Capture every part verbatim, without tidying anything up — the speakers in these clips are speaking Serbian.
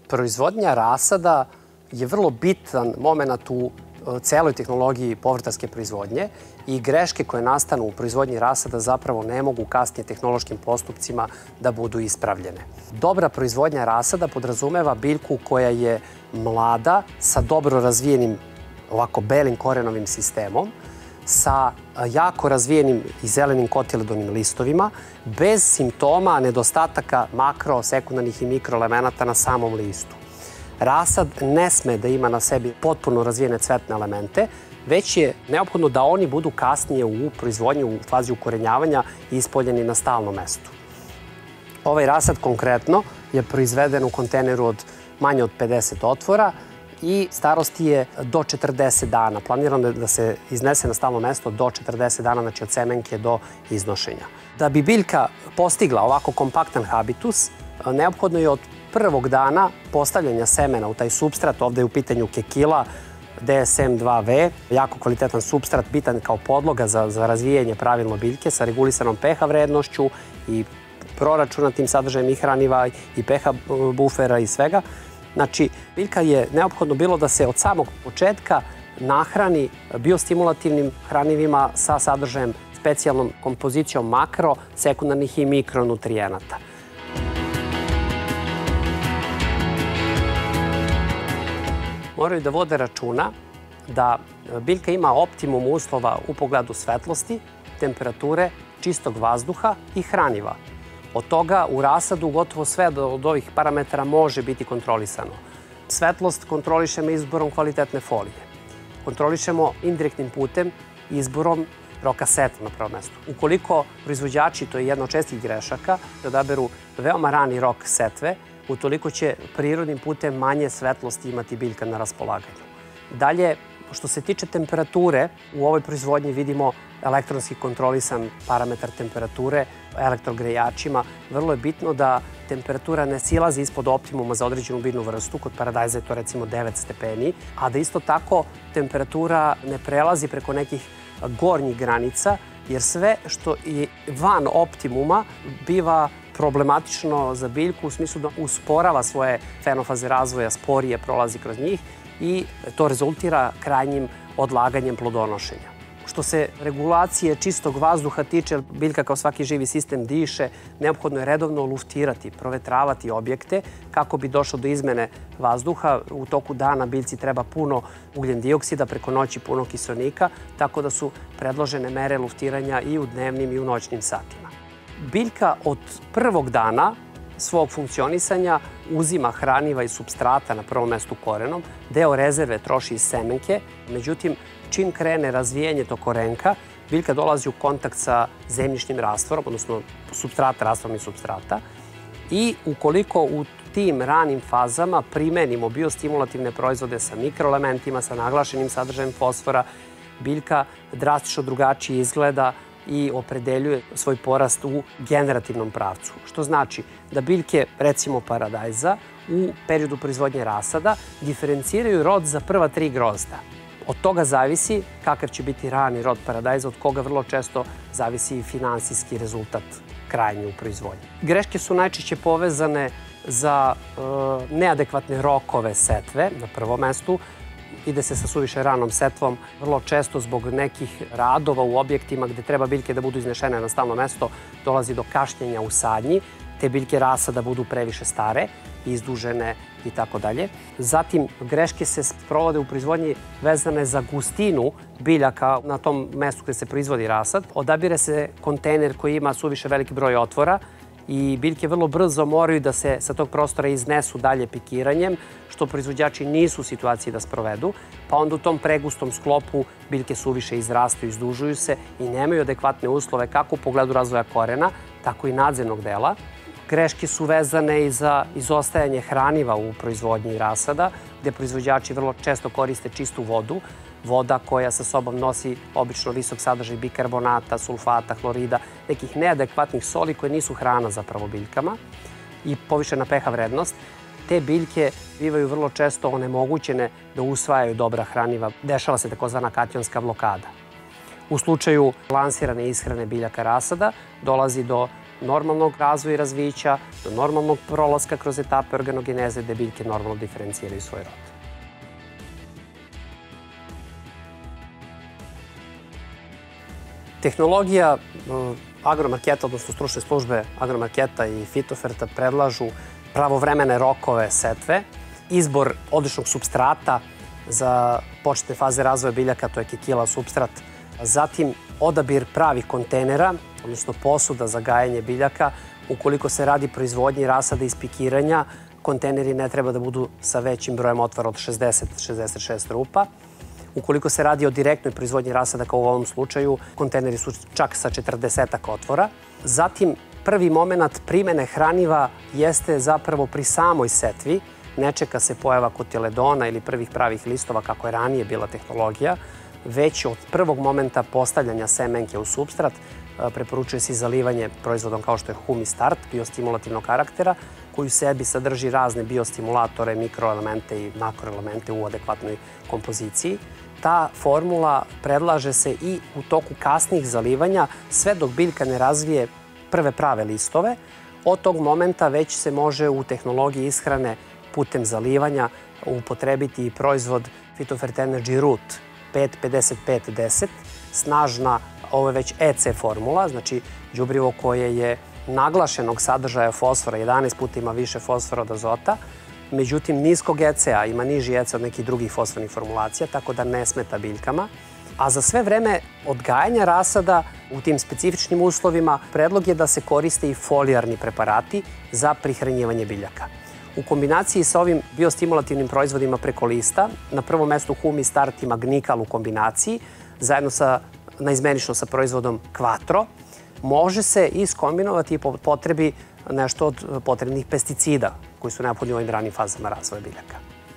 Proizvodnja rasada je vrlo bitan moment u celoj tehnologiji povrtarske proizvodnje i greške koje nastanu u proizvodnji rasada zapravo ne mogu kasnije tehnološkim postupcima da budu ispravljene. Dobra proizvodnja rasada podrazumeva biljku koja je mlada, sa dobro razvijenim ovako belim korenovim sistemom, sa jako razvijenim i zelenim kotiledonim listovima, bez simptoma nedostataka makro, sekundarnih i mikroelemenata na samom listu. Rasad ne sme da ima na sebi potpuno razvijene cvetne elemente, već je neophodno da oni budu kasnije u proizvodnji, u fazi ukorenjavanja i ispoljeni na stalnom mestu. Ovaj rasad konkretno je proizveden u kontejneru od manje od pedeset otvora i starosti je do četrdeset dana. Planirano je da se iznese na stalno mesto do četrdeset dana, znači od semenke do iznošenja. Da bi biljka postigla ovako kompaktan habitus, neophodno je od prvog dana postavljanja semena u taj supstrat, ovde je u pitanju kekila D S M dva V, jako kvalitetan supstrat, bitan kao podloga za, za razvijanje pravilno biljke sa regulisanom pH vrednošću i proračunatim sadržajem i hraniva i pH bufera i svega. Znači, biljka je neophodno bilo da se od samog početka nahrani biostimulativnim hranivima sa sadržajem specijalnom kompozicijom makro, sekundarnih i mikronutrijenata. Moraju da vode računa da biljka ima optimum uslova u pogledu svetlosti, temperature, čistog vazduha i hraniva. Od toga u rasadu gotovo sve od ovih parametara može biti kontrolisano. Svetlost kontrolišemo izborom kvalitetne folije. Kontrolišemo indirektnim putem izborom roka setva na prvom mestu. Ukoliko proizvođači, to je jedna od čestih grešaka, da odaberu veoma rani rok setve, utoliko će prirodnim putem manje svetlosti imati biljka na raspolaganju. Dalje, što se tiče temperature, u ovoj proizvodnji vidimo elektronski kontrolisan parametar temperature elektrogrejačima. Vrlo je bitno da temperatura ne silazi ispod optimuma za određenu biljnu vrstu, kod paradajza je to recimo devet stepeni, a da isto tako temperatura ne prelazi preko nekih gornjih granica, jer sve što je van optimuma biva problematično za biljku u smislu da usporava svoje fenofaze razvoja, sporije prolazi kroz njih i to rezultira krajnjim odlaganjem plodonošenja. Što se regulacije čistog vazduha tiče, biljka kao svaki živi sistem diše, neophodno je redovno luftirati, provetravati objekte kako bi došlo do izmene vazduha. U toku dana biljci treba puno ugljen dioksida, preko noći puno kiselnika, tako da su predložene mere luftiranja i u dnevnim i u noćnim satima. Biljka od prvog dana svog funkcionisanja uzima hraniva i supstrata na prvom mestu korenom, deo rezerve troši iz semenke, međutim, čim krene razvijenje tog korenka, biljka dolazi u kontakt sa zemljišnim rastvorom, odnosno supstrata, rastvornih supstrata, i ukoliko u tim ranim fazama primenimo biostimulativne proizvode sa mikroelementima, sa naglašenim sadržajem fosfora, biljka drastično drugačije izgleda i opredeljuje svoj porast u generativnom pravcu. Što znači da biljke, recimo paradajza, u periodu proizvodnje rasada diferenciraju rod za prva tri grozda. Od toga zavisi kakav će biti rani rod paradajza, od koga vrlo često zavisi i finansijski rezultat krajnji u proizvodnji. Greške su najčešće povezane za e, neadekvatne rokove setve na prvom mestu. Ide se sa suviše ranom setvom, vrlo često zbog nekih radova u objektima gde treba biljke da budu iznešene na stalno mesto, dolazi do kašnjenja u sadnji, te biljke rasada budu previše stare, izdužene i tako dalje. Zatim, greške se sprovode u proizvodnji vezane za gustinu biljaka na tom mestu gde se proizvodi rasad. Odabire se kontejner koji ima suviše veliki broj otvora i biljke vrlo brzo moraju da se sa tog prostora iznesu dalje pikiranjem, što proizvođači nisu u situaciji da sprovedu, pa onda u tom pregustom sklopu biljke suviše izrastaju, izdužuju se i nemaju adekvatne uslove kako u pogledu razvoja korena, tako i nadzemnog dela. Greške su vezane i za izostajanje hraniva u proizvodnji rasada, gde proizvođači vrlo često koriste čistu vodu, voda koja sa sobom nosi obično visok sadržaj bikarbonata, sulfata, hlorida, nekih neadekvatnih soli koje nisu hrana zapravo biljkama i povišena pH vrednost. Te biljke bivaju vrlo često onemogućene da usvajaju dobra hraniva. Dešava se takozvana kationska blokada. U slučaju lansirane ishrane biljaka rasada dolazi do normalnog razvoja i razvića, do normalnog prolaska kroz etape organogeneze, gde biljke normalno diferenciraju svoj rod. Tehnologija agromarketa, odnosno stručne službe agromarketa i fitoferta predlažu pravovremene rokove setve, izbor odličnog supstrata za početne faze razvoja biljaka, to je kikila supstrat, zatim odabir pravih kontejnera, odnosno posuda za gajanje biljaka. Ukoliko se radi proizvodnji rasada i spikiranja, kontejneri ne treba da budu sa većim brojem otvora od šezdeset do šezdeset šest rupa. Ukoliko se radi o direktnoj proizvodnji rasada, kao u ovom slučaju, kontejneri su čak sa četrdesetak otvora. Zatim, prvi moment primene hraniva jeste zapravo pri samoj setvi. Ne čeka se pojava kotiledona ili prvih pravih listova, kako je ranije bila tehnologija, već od prvog momenta postavljanja semenke u supstrat preporučuje se i zalivanje proizvodom kao što je Humistart, biostimulativnog karaktera, koji u sebi sadrži razne biostimulatore, mikroelemente i makroelemente u adekvatnoj kompoziciji. Ta formula predlaže se i u toku kasnih zalivanja, sve dok biljka ne razvije prve prave listove. Od tog momenta već se može u tehnologiji ishrane putem zalivanja upotrebiti i proizvod Phytofert Energy Root pet pedeset pet deset, snažna, ovo je već E C formula, znači đubrivo koje je naglašenog sadržaja fosfora, jedanaest puta ima više fosfora od azota, međutim niskog E C A, ima niži E C A od nekih drugih fosfornih formulacija, tako da ne smeta biljkama. A za sve vreme odgajanja rasada u tim specifičnim uslovima predlog je da se koriste i folijarni preparati za prihranjivanje biljaka. U kombinaciji sa ovim biostimulativnim proizvodima preko lista, na prvom mestu Humistart ima Gnikal u kombinaciji, zajedno sa, naizmenično sa proizvodom Quattro, može se iskombinovati i po potrebi nešto od potrebnih pesticida koji su neophodni u ovim ranim fazama razvoja biljaka.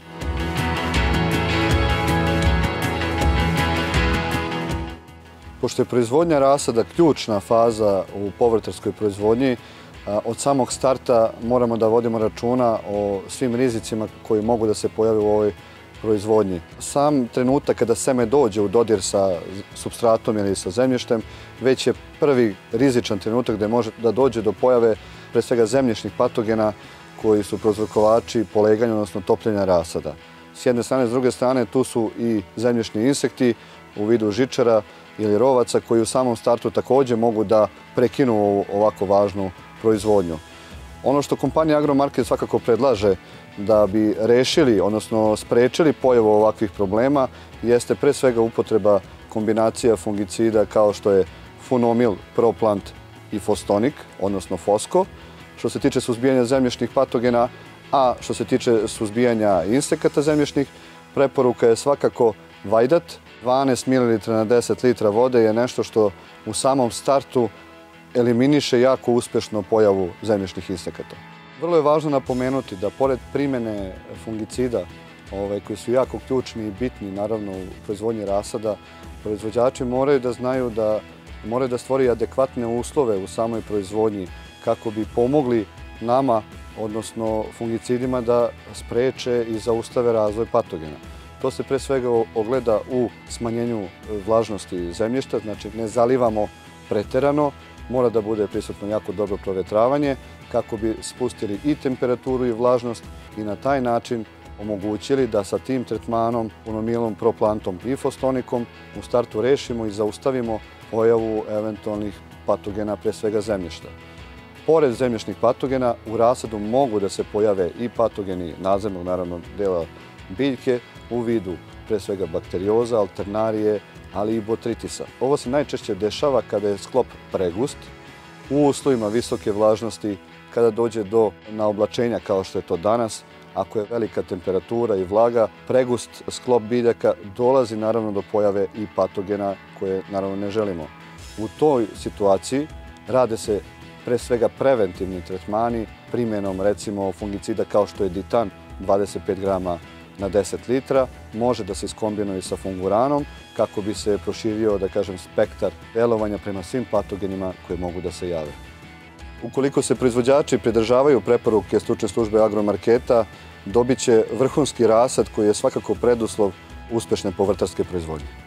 Pošto je proizvodnja rasada ključna faza u povrtarskoj proizvodnji, od samog starta moramo da vodimo računa o svim rizicima koji mogu da se pojave u ovoj proizvodnji. Sam trenutak kada seme dođe u dodir sa supstratom ili sa zemljištem, već je prvi rizičan trenutak gde može da dođe do pojave pre svega zemljišnih patogena koji su prouzrokovači poleganja, odnosno topljenja rasada. S jedne strane, s druge strane, tu su i zemljišni insekti u vidu žičara ili rovaca koji u samom startu takođe mogu da prekinu ovako važnu proizvodnju. Ono što kompanija Agromarket svakako predlaže da bi rešili, odnosno sprečili pojavu ovakvih problema, jeste pre svega upotreba kombinacija fungicida kao što je Funomil, Proplant i Fostonik, odnosno Fosco, što se tiče suzbijanja zemljišnih patogena, a što se tiče suzbijanja insekata zemljišnih, preporuka je svakako Vajdat. dvanaest mililitara na deset litra vode je nešto što u samom startu eliminiše jako uspešno pojavu zemljišnih insekata. Vrlo je važno napomenuti da pored primene fungicida koji su jako ključni i bitni naravno u proizvodnji rasada, proizvođači moraju da znaju da moraju da stvori adekvatne uslove u samoj proizvodnji kako bi pomogli nama, odnosno fungicidima, da spreče i zaustave razvoj patogena. To se pre svega ogleda u smanjenju vlažnosti zemljišta, znači ne zalivamo preterano, mora da bude prisutno jako dobro provetravanje kako bi spustili i temperaturu i vlažnost i na taj način omogućili da sa tim tretmanom, Funomilom, Proplantom i Fostonikom u startu rešimo i zaustavimo pojavu eventualnih patogena, pre svega zemljišta. Pored zemljišnih patogena u rasadu mogu da se pojave i patogeni nadzemnog, naravno, dela biljke u vidu pre svega bakterioza, alternarije, ali i botritisa. Ovo se najčešće dešava kada je sklop pregust, u uslovima visoke vlažnosti, kada dođe do naoblačenja kao što je to danas, ako je velika temperatura i vlaga, pregust sklop biljaka dolazi naravno do pojave i patogena koje naravno ne želimo. U toj situaciji rade se pre svega preventivni tretmani primjenom recimo fungicida kao što je Ditan, dvadeset pet grama na deset litra, može da se iskombinuje sa funguranom kako bi se proširio, da kažem, spektar delovanja prema svim patogenima koji mogu da se jave. Ukoliko se proizvođači pridržavaju preporuke stručne službe Agromarketa, dobit će vrhunski rasad koji je svakako preduslov uspešne povrtarske proizvodnje.